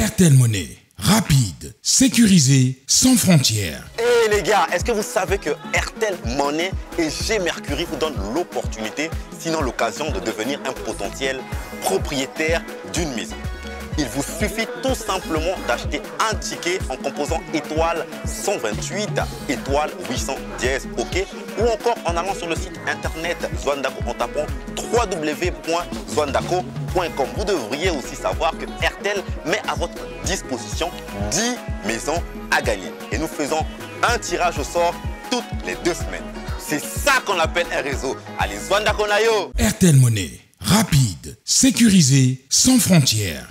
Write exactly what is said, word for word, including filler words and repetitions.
Airtel Money. Rapide, sécurisé, sans frontières. Et les gars, est-ce que vous savez que Airtel Money et G Mercury vous donnent l'opportunité, sinon l'occasion, de devenir un potentiel propriétaire d'une maison? Il vous suffit tout simplement d'acheter un ticket en composant étoile cent vingt-huit, étoile huit cent dix, OK, ou encore en allant sur le site internet Zwandaco en tapant w w w point zwandaco point com. Vous devriez aussi savoir que Airtel met à votre disposition dix maisons à gagner. Et nous faisons un tirage au sort toutes les deux semaines. C'est ça qu'on appelle un réseau. Allez, Zwandaco na yo! Airtel Money. Rapide, sécurisé, sans frontières.